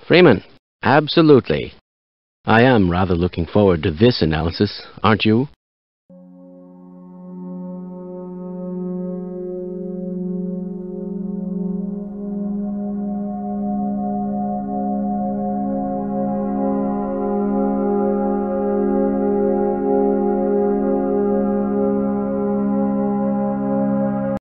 Freeman, absolutely. I am rather looking forward to this analysis, aren't you?